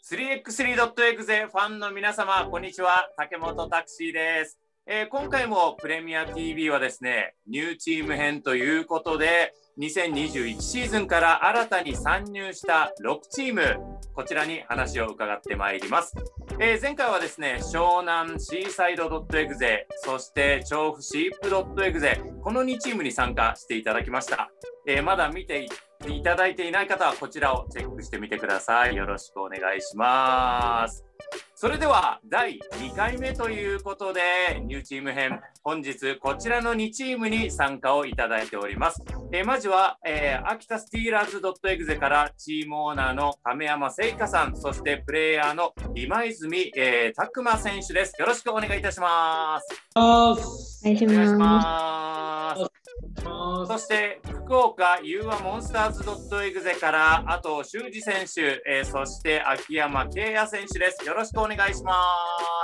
3x3.exe ファンの皆様、こんにちは。竹本タクシーです。今回もプレミア TV はですね、ニューチーム編ということで、2021シーズンから新たに参入した6チーム、こちらに話を伺ってまいります。前回はですね、湘南シーサイド .exe、そして調布シープ .exe、この2チームに参加していただきました。まだ見ていただいていない方はこちらをチェックしてみてください。よろしくお願いします。それでは第2回目ということでニューチーム編、本日こちらの2チームに参加をいただいております。まずは、秋田スティーラーズ .exe からチームオーナーの亀山聖華さん、そしてプレイヤーの今泉拓磨選手です。よろしくお願いいたします。 お願いします。 そして福岡ユーアモンスターズ .exe からあと修二選手、そして秋山圭也選手です。よろしくお願いします。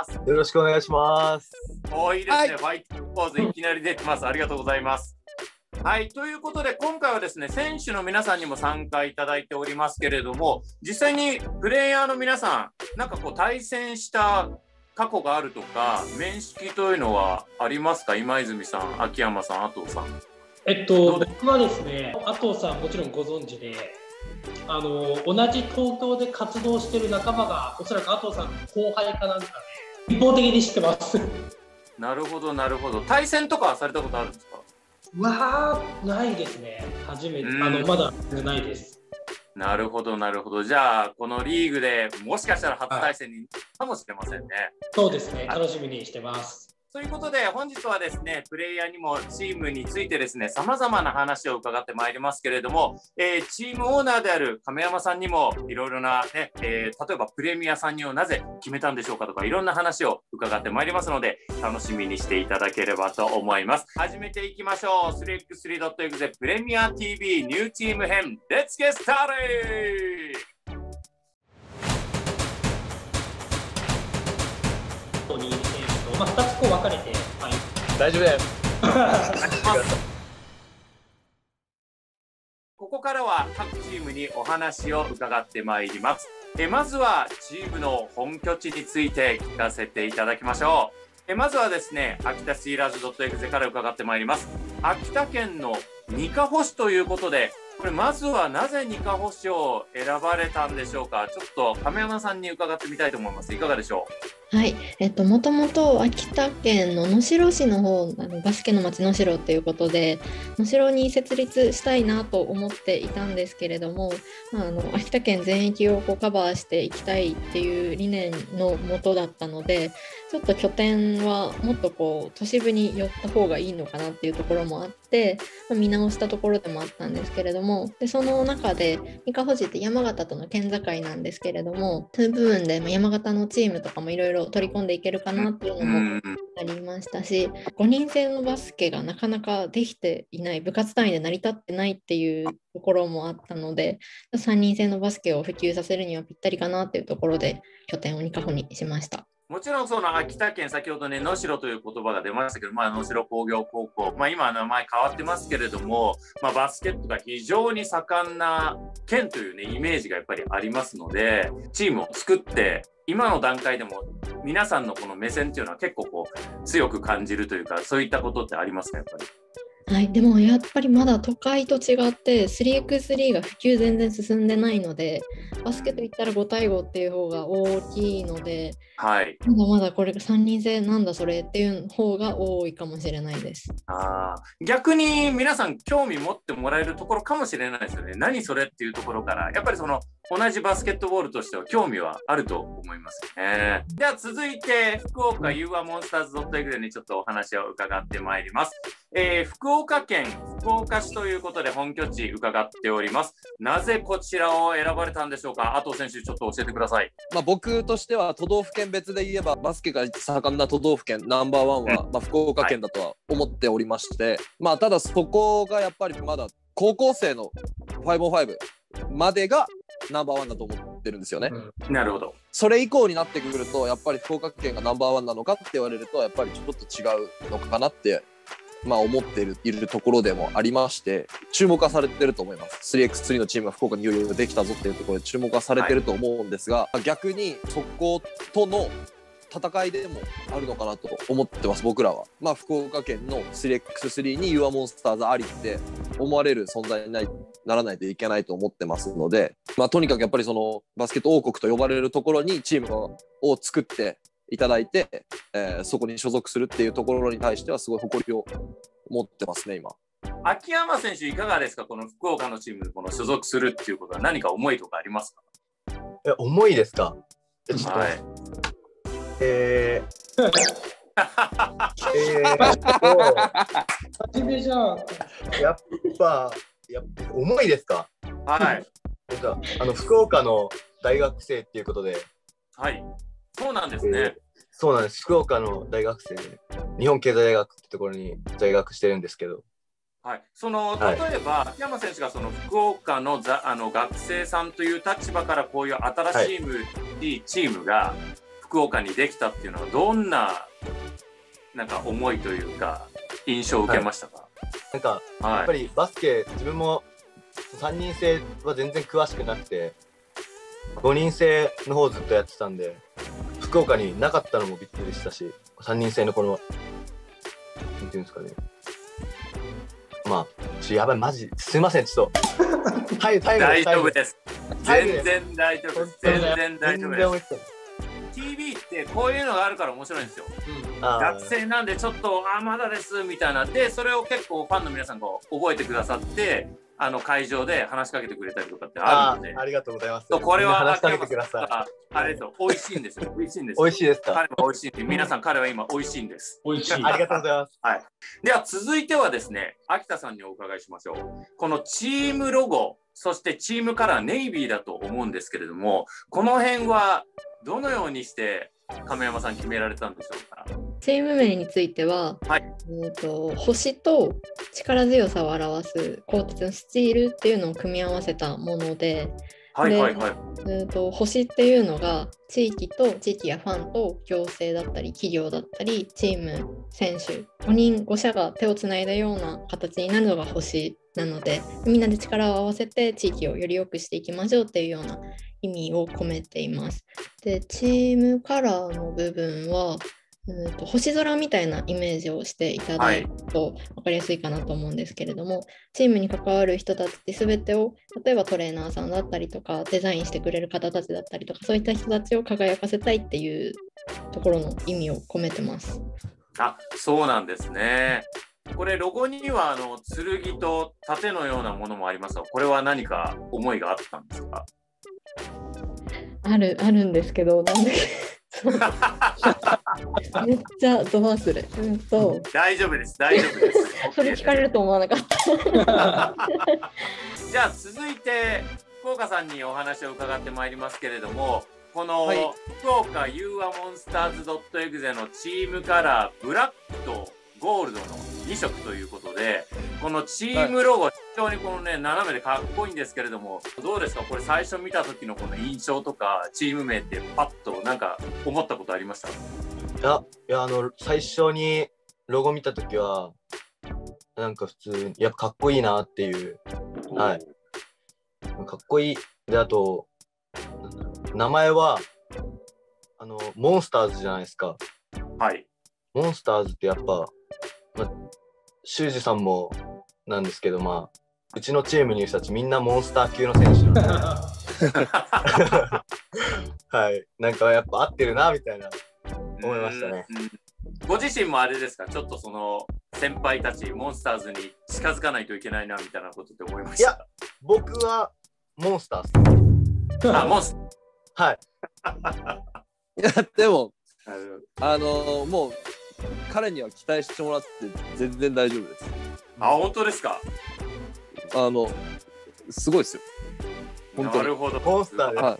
よろしくお願いします。 いいですね、はい、ファイティングポーズいきなり出てます。ありがとうございます。はい、ということで今回はですね、選手の皆さんにも参加いただいておりますけれども、実際にプレイヤーの皆さん、なんかこう対戦した過去があるとか面識というのはありますか？今泉さん、秋山さん、阿藤さん。 僕はですね、阿藤さんもちろんご存知で、同じ東京で活動している仲間がおそらく阿藤さんの後輩かなんかで一方的に知ってます。 なるほどなるほど。対戦とかはされたことあるんですか？ ないですね。初めて、まだないです。 なるほどなるほど。じゃあこのリーグでもしかしたら初対戦になるかもしれませんね。 そうですね、楽しみにしてます。 ということで本日はですね、プレイヤーにもチームについてですね、様々な話を伺ってまいりますけれども、チームオーナーである亀山さんにもいろいろな、ね、例えばプレミア参入をなぜ決めたんでしょうかとか、いろんな話を伺ってまいりますので、楽しみにしていただければと思います。始めていきましょう。3x3.exe プレミア TV ニューチーム編、Let's get started! 2つこう分かれて、はい、 大丈夫です。 ここからは各チームにお話を伺ってまいります。まずはチームの本拠地について聞かせていただきましょう。まずはですね、秋田スティーラーズ .exe から伺ってまいります。秋田県のにかほ市ということで、これまずはなぜにかほ市を選ばれたんでしょうか。ちょっと亀山さんに伺ってみたいと思います。いかがでしょう？ はい、もともと秋田県の能代市の方、バスケの町能代っていうことで能代に設立したいなと思っていたんですけれども、秋田県全域をカバーしていきたいっていう理念のもとだったので、ちょっと拠点はもっと都市部に寄った方がいいのかなっていうところもあって、見直したところでもあったんですけれども、でその中でにかほ市って山形との県境なんですけれども、そういう部分で山形のチームとかもいろいろ取り込んでいけるかなっていうのもありましたし、5人制のバスケがなかなかできていない、部活単位で成り立ってないっていうところもあったので、3人制のバスケを普及させるにはぴったりかなっていうところで拠点をにかほにしました。 もちろんその秋田県、先ほどね、能代という言葉が出ましたけど、能代工業高校、今名前変わってますけれども、バスケットが非常に盛んな県というね、イメージがやっぱりありますので、チームを作って今の段階でも皆さんのこの目線っていうのは結構強く感じるというか、そういったことってありますか？やっぱり。 はい、でもやっぱりまだ都会と違って 3x3 が普及全然進んでないので、バスケといったら5対5っていう方が大きいので、 はい、 まだまだこれが3人制なんだそれっていう方が多いかもしれないです。 逆に皆さん興味持ってもらえるところかもしれないですよね。何それっていうところからやっぱりその同じバスケットボールとしては興味はあると思いますね。では続いて福岡ユーアモンスターズ .exe にちょっとお話を伺ってまいります。福岡県福岡市ということで本拠地伺っております。なぜこちらを選ばれたんでしょうか？阿藤選手、ちょっと教えてください。 僕としては都道府県別で言えばバスケが盛んな都道府県ナンバーワンは、福岡県だとは思っておりまして、ただそこがやっぱりまだ高校生の 5on5 までがナンバーワンだと思ってるんですよね。 なるほど。 それ以降になってくるとやっぱり福岡県がナンバーワンなのかって言われるとやっぱりちょっと違うのかなって思っているところでもありまして、注目はされてると思います。 3x3 のチームが福岡にいよいよできたぞっていうところで注目はされてると思うんですが、逆にそことの戦いでもあるのかなと思ってます、僕らは。福岡県の 3x3 に ユアモンスターズありって思われる存在にならないといけないと思ってますので、とにかくやっぱりそのバスケット王国と呼ばれるところにチームを作っていただいて、そこに所属するっていうところに対してはすごい誇りを持ってますね、今。 秋山選手いかがですか、この福岡のチームに所属するっていうことは何か思いとかありますか？ 思いですか？ はい。 真面目じゃん。 やっぱ重いですか？ はい。 福岡の大学生っていうことで。 はい。そうなんですね。 そうなんです。福岡の大学生で日本経済大学ってところに在学してるんですけど。 はい。例えば、秋山選手がその福岡の学生さんという立場からこういう新しいチームが福岡にできたっていうのはどんななんか思いというか印象を受けましたか？ なんかやっぱりバスケ、自分も3人制は全然詳しくなくて5人制の方ずっとやってたんで、福岡になかったのもびっくりしたし、3人制のこのなんていうんですかね、やばい、マジすいません、ちょっと大丈夫です。全然大丈夫です。全然大丈夫です。TV ってこういうのがあるから面白いんですよ。学生なんでちょっとまだですみたいなで、それを結構ファンの皆さんが覚えてくださって会場で話しかけてくれたりとかってあるので、 ありがとうございます。 これは話しかけてください。 あれですよ、美味しいんですよ。美味しいんです。 美味しいですか？ 彼も美味しいんで、皆さん彼は今美味しいんです。 美味しい。 ありがとうございます。 はい。では続いてはですね、秋田さんにお伺いしましょう。このチームロゴ、そしてチームカラーネイビーだと思うんですけれども、この辺はどのようにして亀山さん決められたんでしょうか？ チーム名については、星と力強さを表す鋼鉄のスチールっていうのを組み合わせたもので、星っていうのが地域やファンと行政だったり企業だったりチーム選手5社が手をつないだような形になるのが星なので、みんなで力を合わせて地域をより良くしていきましょうっていうような意味を込めています。で、チームカラーの部分は星空みたいなイメージをしていただくと分かりやすいかなと思うんですけれども、チームに関わる人たち全てを、例えばトレーナーさんだったりとかデザインしてくれる方たちだったりとか、そういった人たちを輝かせたいっていうところの意味を込めてます。 そうなんですね。これロゴには剣と盾のようなものもありますが、これは何か思いがあったんですか？ あるんですけど、なんでめっちゃド忘れ。 大丈夫です。大丈夫です。 それ聞かれると思わなかった。 じゃあ続いて福岡さんにお話を伺ってまいりますけれども、この福岡 You are Monsters.exe のチームカラーブラックとゴールドの2色ということで、このチームロゴ、非常にこのね斜めでかっこいいんですけれども、どうですか、これ最初見た時のこの印象とかチーム名ってパッとなんか思ったことありました？ いや最初にロゴ見た時はなんか普通にやっぱかっこいいなっていう、かっこいい。で、あと名前はモンスターズじゃないですか。 はい。モンスターズってやっぱ修二さんもなんですけど、うちのチームにいる人たちみんなモンスター級の選手なんではい、なんかやっぱ合ってるなみたいな思いましたね。 ご自身もあれですか、ちょっとその先輩たちモンスターズに近づかないといけないなみたいなことって思いました？いや、 僕はモンスターズ。 モンスター。 はい。 いやでももう彼には期待してもらって全然大丈夫です。 本当ですか？ すごいですよ。 なるほど。 モンスターです。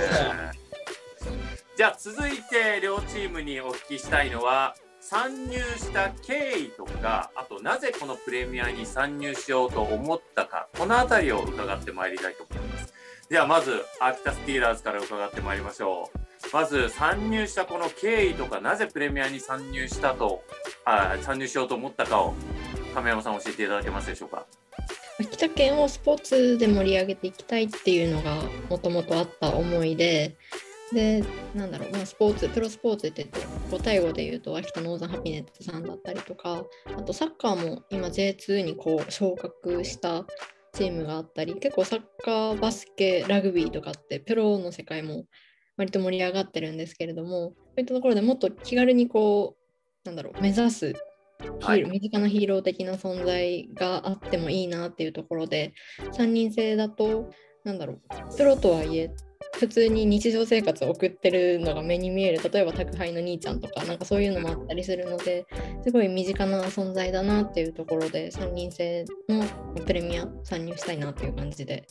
じゃあ続いて両チームにお聞きしたいのは、参入した経緯とか、あとなぜこのプレミアに参入しようと思ったか、このあたりを伺ってまいりたいと思います。ではまず秋田スティーラーズから伺ってまいりましょう。 まず参入したこの経緯とか、なぜプレミアに参入しようと思ったかを亀山さん教えていただけますでしょうか。 秋田県をスポーツで盛り上げていきたいっていうのがもともとあった思いで、なんだろう、プロスポーツって言って5対5でいうと秋田ノーザンハピネッツさんだったりとか、あとサッカーも今 J2 に昇格したチームがあったり、結構サッカー、バスケ、ラグビーとかってプロの世界も割と盛り上がってるんですけれども、そういったところでもっと気軽に目指す身近なヒーロー的な存在があってもいいなっていうところで、3人制だとプロとはいえ普通に日常生活を送ってるのが目に見える、例えば宅配の兄ちゃんとかそういうのもあったりするので、すごい身近な存在だなっていうところで3人制のプレミア参入したいなっていう感じで、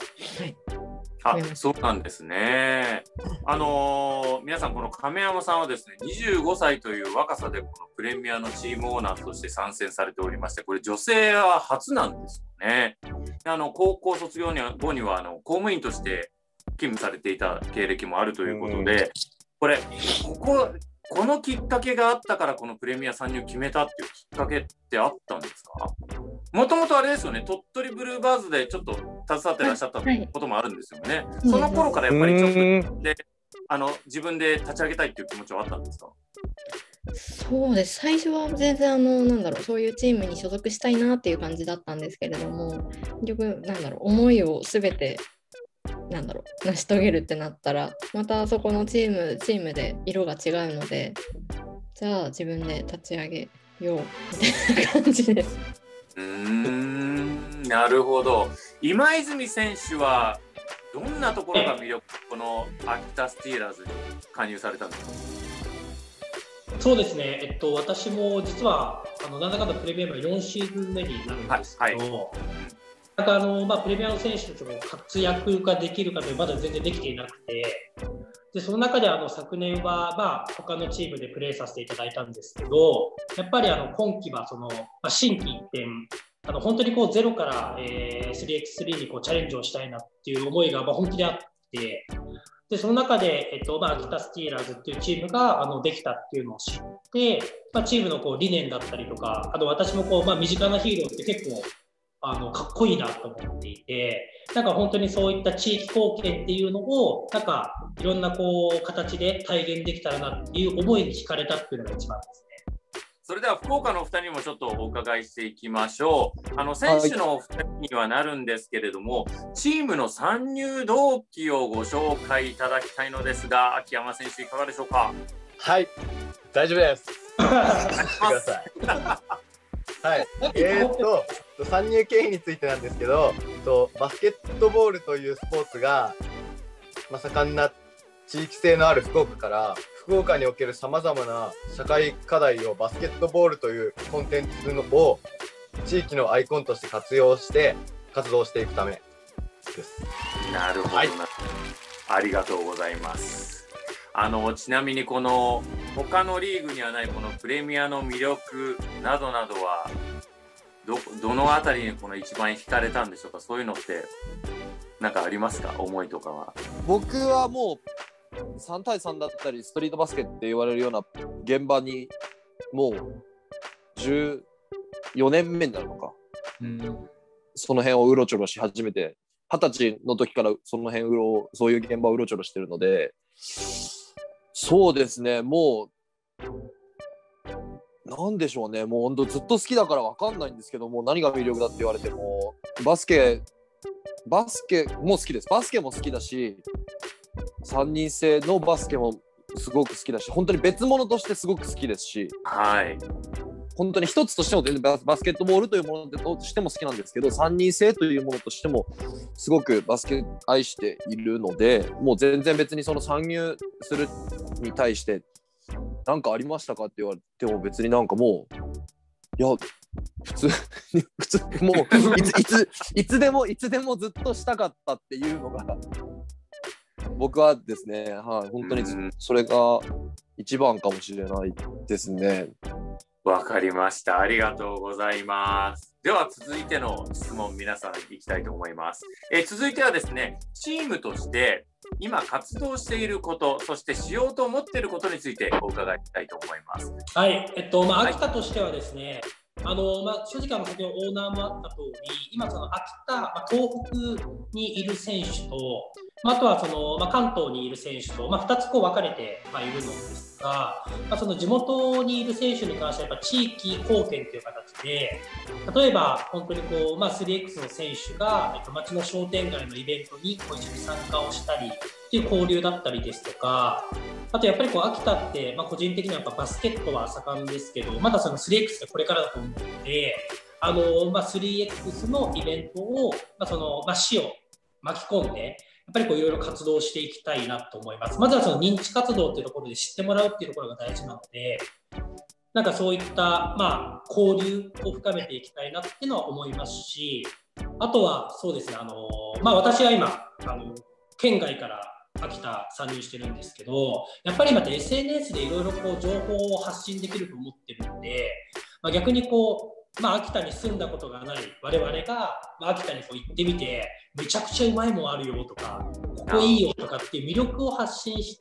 そうなんですね。皆さん、この亀山さんはですね、25歳という若さでこのプレミアのチームオーナーとして参戦されておりまして、これ女性は初なんですよね。高校卒業後には公務員として勤務されていた経歴もあるということで、このきっかけがあったからこのプレミア参入決めたっていうきっかけってあったんですか？もともとあれですよね、鳥取ブルーバーズでちょっと携わってらっしゃったこともあるんですよね。その頃からやっぱりちょっとで自分で立ち上げたいっていう気持ちはあったんですか？ そうです。最初は全然そういうチームに所属したいなっていう感じだったんですけれども、結局思いをすべて成し遂げるってなったら、またそこのチームで色が違うので、じゃあ自分で立ち上げようみたいな感じです。 なるほど。今泉選手はどんなところが魅力、この秋田スティーラーズに加入されたんですか？ そうですね、私も実はなんだかんだプレミアムは4シーズン目になるんですけど、プレミアの選手たちも活躍ができるかというとまだ全然できていなくて、でその中で昨年は他のチームでプレーさせていただいたんですけど、やっぱり今季は心機一転、本当にゼロから、3x3 にチャレンジをしたいなっていう思いが本気であって、でその中で、秋田スティーラーズっていうチームができたっていうのを知って、チームの理念だったりとか、私も身近なヒーローって結構かっこいいなと思っていて、本当にそういった地域貢献っていうのをいろんな形で体現できたらなっていう思いに惹かれたっていうのが一番ですね。 それでは福岡のお二人もちょっとお伺いしていきましょう。選手のお二人にはなるんですけれども、チームの参入動機をご紹介いただきたいのですが、秋山選手いかがでしょうか？ はい、大丈夫です。ください。はい、参入経緯についてなんですけど、バスケットボールというスポーツが、盛んな地域性のある福岡から、福岡におけるさまざまな社会課題をバスケットボールというコンテンツを地域のアイコンとして活用して活動していくためです。 なるほど、ありがとうございます。ちなみにこの他のリーグにはないこのプレミアの魅力などなどはどのあたりに一番惹かれたんでしょうか？そういうのって何かありますか？思いとかは。 僕はもう3対3だったりストリートバスケって言われるような現場にもう14年目になるのか、その辺をうろちょろし始めて、20歳の時からそういう現場をうろちょろしてるので、そうですね、もうなんでしょうね、もうほんとずっと好きだから分かんないんですけども、何が魅力だって言われても、バスケも好きです。バスケも好きだし、3人制のバスケもすごく好きだし、本当に別物としてすごく好きですし、本当に一つとしても全然バスケットボールというものとしても好きなんですけど、3人制というものとしてもすごくバスケ愛しているので、もう全然別にその参入するに対して何かありましたかって言われても、別にもういや普通もういつでもずっとしたかったっていうのが僕はですね、本当にそれが一番かもしれないですね。 わかりました。ありがとうございます。では続いての質問、皆さんいきたいと思います。続いてはですね、チームとして今活動していること、そしてしようと思っていることについてお伺いしたいと思います。 はい、秋田としてはですね、正直先ほどオーナーもあった通り、今その秋田、東北にいる選手と、あとは関東にいる選手と、2つ分かれて、いるのですが、その地元にいる選手に関してはやっぱ地域貢献という形で、例えば本当に3X の選手が町の商店街のイベントに一緒に参加をしたりっていう交流だったりですとか、あとやっぱり秋田って、個人的にはやっぱバスケットは盛んですけど、まだその 3X がこれからだと思うので、3X のイベントを、市を巻き込んで、やっぱりいろいろ活動していきたいなと思います。まずはその認知活動っていうところで知ってもらうっていうところが大事なので、なんかそういった、交流を深めていきたいなっていうのは思いますし、あとはそうですね、私は今県外から秋田参入してるんですけど、やっぱり今って SNS でいろいろ情報を発信できると思ってるので、逆に秋田に住んだことがない我々が、秋田に行ってみてめちゃくちゃうまいもんあるよとか、ここいいよとかっていう魅力を発信して、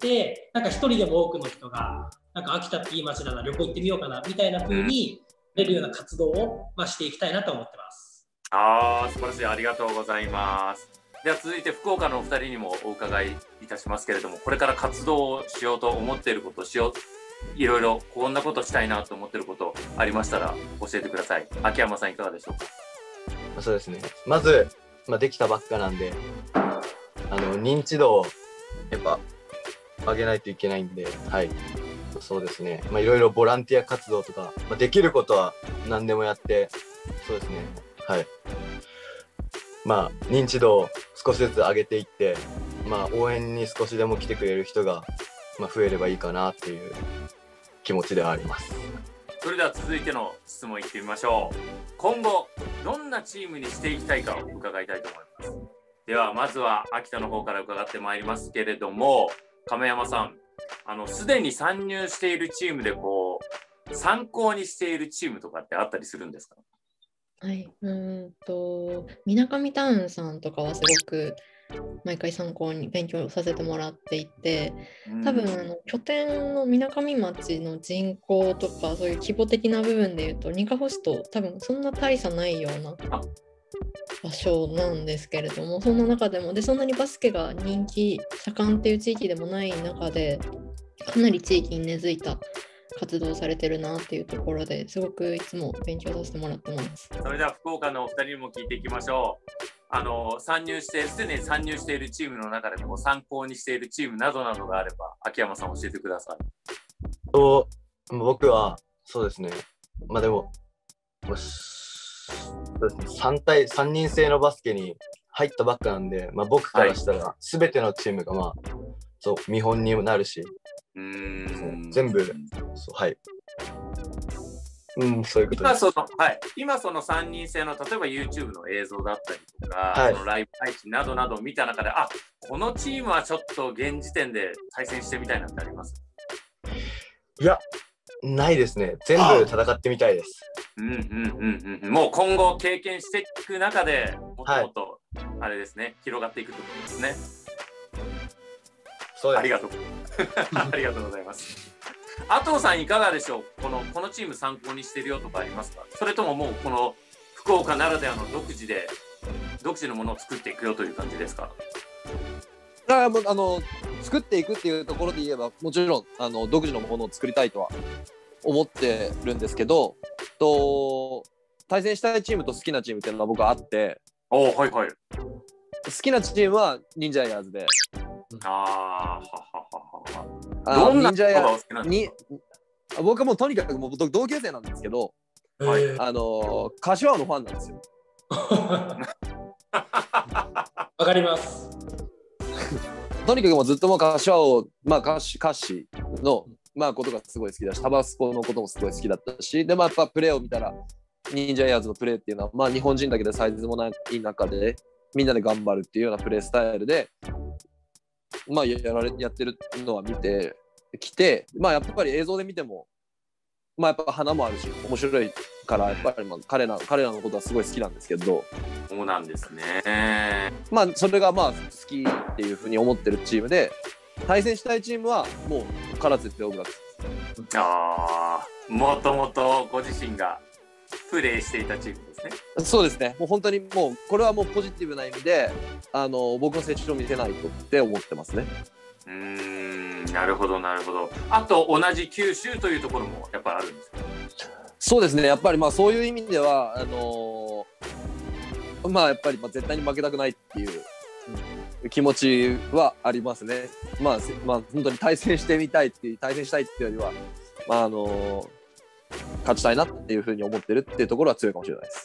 なんか一人でも多くの人がなんか秋田っていい街だな、旅行行ってみようかなみたいな風に出るような活動を、していきたいなと思ってます。 素晴らしい、ありがとうございます。では続いて福岡のお二人にもお伺いいたしますけれども、これから活動をしようと思っていること、いろいろこんなことしたいなと思っていることありましたら教えてください。秋山さんいかがでしょうか。 そうですね、まず、できたばっかなんで認知度をやっぱ上げないといけないんで、そうですね、いろいろボランティア活動とか、できることは何でもやって、そうですね、認知度を少しずつ上げていって、応援に少しでも来てくれる人が、増えればいいかなっていう気持ちではあります。 それでは続いての質問いってみましょう。今後どんなチームにしていきたいかを伺いたいと思います。ではまずは秋田の方から伺ってまいりますけれども、亀山さん、すでに参入しているチームで参考にしているチームとかってあったりするんですか？ みなかみタウンさんとかはすごく毎回参考に勉強させてもらっていて、多分拠点のみなかみ町の人口とかそういう規模的な部分でいうとにかほ市と多分そんな大差ないような場所なんですけれども、そんな中でもそんなにバスケが人気盛んっていう地域でもない中で、かなり地域に根付いた活動されてるなっていうところですごくいつも勉強させてもらってます。 それでは福岡のお二人にも聞いていきましょう。すでに参入しているチームの中でも参考にしているチームなどなどがあれば秋山さん教えてください。 僕はそうですね、でもそうですね、3人制のバスケに入ったばっかなんで、僕からしたら全てのチームが見本にもなるし、全部そういうことです。 今その3人制の例えば YouTube の映像だったりとか、そのライブ配信などなどを見た中で、このチームはちょっと現時点で対戦してみたいなってあります？ いや、ないですね。全部戦ってみたいです。 もう今後経験していく中でもっともっとあれですね、広がっていくということですね。 そうです。 ありがとうございます。阿藤さんいかがでしょう。このチーム参考にしてるよとかありますか？それとももうこの福岡ならではの独自のものを作っていくよという感じですか？ 作っていくっていうところで言えばもちろん独自のものを作りたいとは思ってるんですけど、対戦したいチームと好きなチームっていうのは僕はあって、好きなチームは忍者エアーズで、 どんなことがお好きなんですか？ 僕はもうとにかく同級生なんですけど、柏のファンなんですよ。 わかります。 とにかくもうずっと柏をカッシーのことがすごい好きだし、タバスコのこともすごい好きだったし、でやっぱプレーを見たら忍者エアーズのプレーっていうのは日本人だけでサイズもない中でみんなで頑張るっていうようなプレースタイルでやってるのは見てきて、やっぱり映像で見てもやっぱ花もあるし面白いからやっぱり彼らのことはすごい好きなんですけど、 そうなんですね。 それが好きっていうふうに思ってるチームで、対戦したいチームはもう唐津レオブラックス。 もともとご自身がプレーしていたチームですね。 そうですね。もう本当にこれはもうポジティブな意味で僕の成長を見せないとって思ってますね。 なるほどなるほど。あと同じ九州というところもやっぱりあるんですか？ そうですね。やっぱりそういう意味ではやっぱり絶対に負けたくないっていう気持ちはありますね。本当に対戦したいっていうよりは勝ちたいなっていうふうに思ってるっていうところは強いかもしれないです。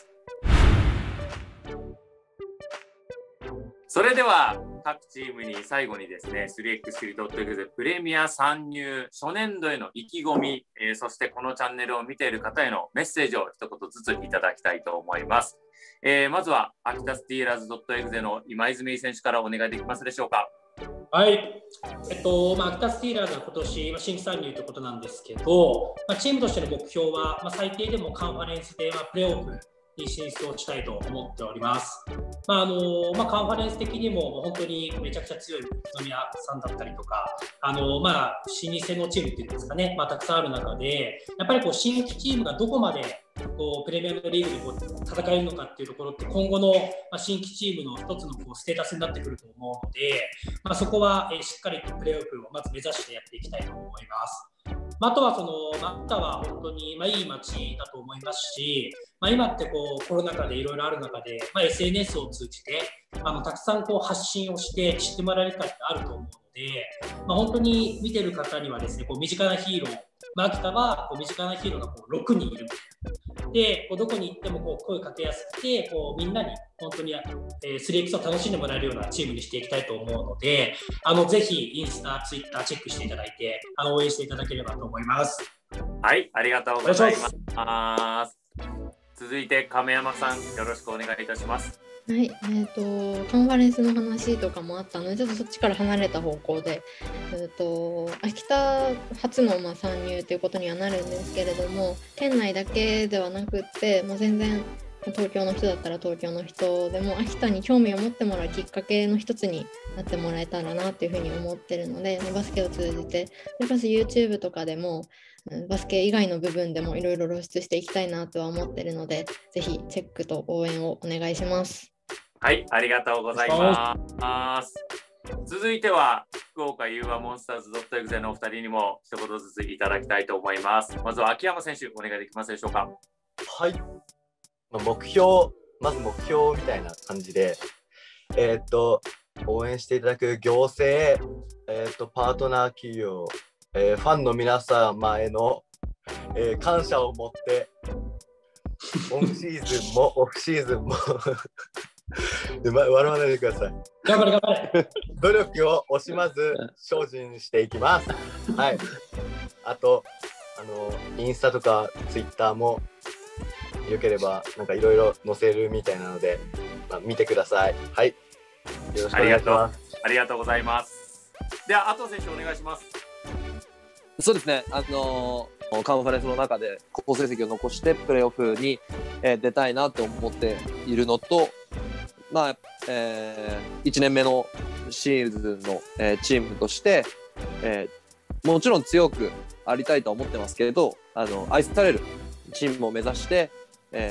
それでは各チームに最後にですね 3x3.exe プレミア参入初年度への意気込み、そしてこのチャンネルを見ている方へのメッセージを一言ずついただきたいと思います。まずは秋田スティーラーズ.exe の今泉選手からお願いできますでしょうか。 はい、秋田スティーラーズは今年新規参入ということなんですけど、チームとしての目標は、最低でもカンファレンスでプレーオフに進出をしたいと思っております。カンファレンス的にも本当にめちゃくちゃ強い宇都宮さんだったりとか、老舗のチームっていうんですかね、たくさんある中で、やっぱり新規チームがどこまでプレミアムリーグで戦えるのかっていうところって今後の新規チームの一つのステータスになってくると思うので、そこはしっかりとプレーオフをまず目指してやっていきたいと思います。あとは秋田は本当にいい街だと思いますし、今ってコロナ禍でいろいろある中で、SNS を通じてたくさん発信をして知ってもらえる機会ってあると思うので、本当に見てる方にはですね身近なヒーロー、秋田は身近なヒーローが6人いるみたいな。でどこに行っても声かけやすくてみんなに本当に3X を楽しんでもらえるようなチームにしていきたいと思うので、ぜひインスタ、ツイッターチェックしていただいて応援していただければと思います。 はい、ありがとうございます。続いて亀山さん、よろしくお願いいたします。 はい、カンファレンスの話とかもあったので、ちょっとそっちから離れた方向で、秋田初の参入ということにはなるんですけれども、県内だけではなくって、もう全然東京の人だったら東京の人でも秋田に興味を持ってもらうきっかけの一つになってもらえたらなというふうに思ってるので、バスケを通じて、それこそ YouTube とかでもバスケ以外の部分でもいろいろ露出していきたいなとは思ってるので、ぜひチェックと応援をお願いします。 はい、ありがとうございます。続いては福岡ユーアモンスターズ.exe のお二人にも一言ずついただきたいと思います。まずは秋山選手、お願いできますでしょうか。 はい、まず目標みたいな感じで、応援していただく行政、パートナー企業、ファンの皆様への、感謝を持ってオンシーズンもオフシーズンも笑わないでください。 頑張れ頑張れ。 努力を惜しまず精進していきます。はい。あとインスタとかツイッターもよければいろいろ載せるみたいなので、見てください。はい。よろしくお願いします。 ありがとうございます。では、阿藤選手お願いします。 そうですね。カンファレンスの中で好成績を残してプレーオフに、出たいなと思っているのと、1年目のシーズンの、チームとして、もちろん強くありたいと思ってますけれど、愛されるチームを目指して、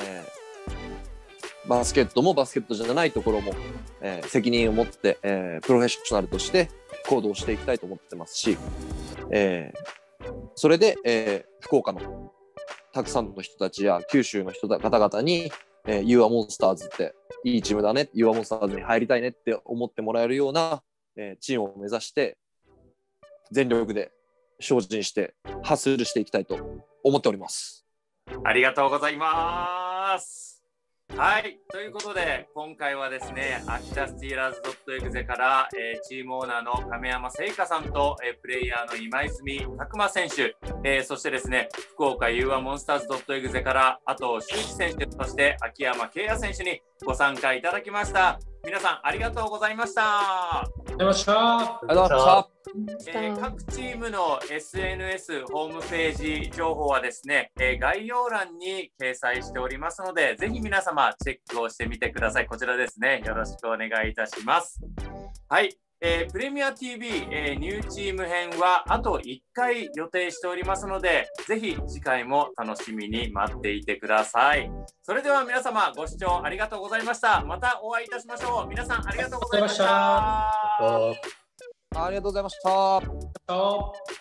バスケットもバスケットじゃないところも、責任を持って、プロフェッショナルとして行動していきたいと思ってますし、それで、福岡のたくさんの人たちや九州の方々に、ユーアモンスターズっていいチームだね、ユーアモンスターズに入りたいねって思ってもらえるような、チームを目指して全力で精進してハッスルしていきたいと思っております。 ありがとうございます。はい、ということで今回はですね、秋田スティーラーズ.exe から、チームオーナーの亀山聖華さんと、プレイヤーの今泉拓磨選手、そしてですね、福岡ユーアモンスターズ.exe からあと修一選手、そして秋山圭也選手にご参加いただきました。皆さんありがとうございました。 りがとうございました。 ありがとうございました。 各チームの SNS ホームページ情報はですね、概要欄に掲載しておりますので、ぜひ皆様チェックをしてみてください。こちらですね、よろしくお願いいたします。はい、プレミア TV、ニューチーム編はあと1回予定しておりますので、ぜひ次回も楽しみに待っていてください。それでは皆様ご視聴ありがとうございました。またお会いいたしましょう。皆さんありがとうございました。 ありがとうございました。